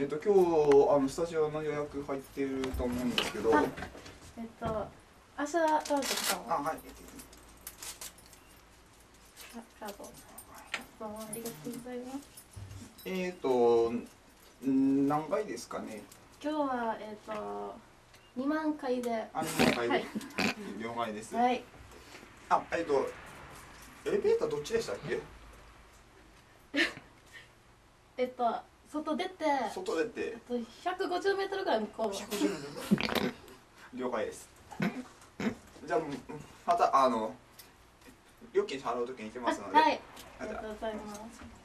今日スタジオの予約入ってると思うんですけど。 明日どうぞ。 あ、はい。 カード。どうもありがとうございます。 何回ですかね。 今日は2万回で。 2万回で。 はい、 了解です。 はい。 エレベーターどっちでしたっけ？ 外出て。 外出て。 あと150メートルぐらい向こう。 150メートル。了解です。じゃあまた料金払うときに行きますので。 はい。ありがとうございます。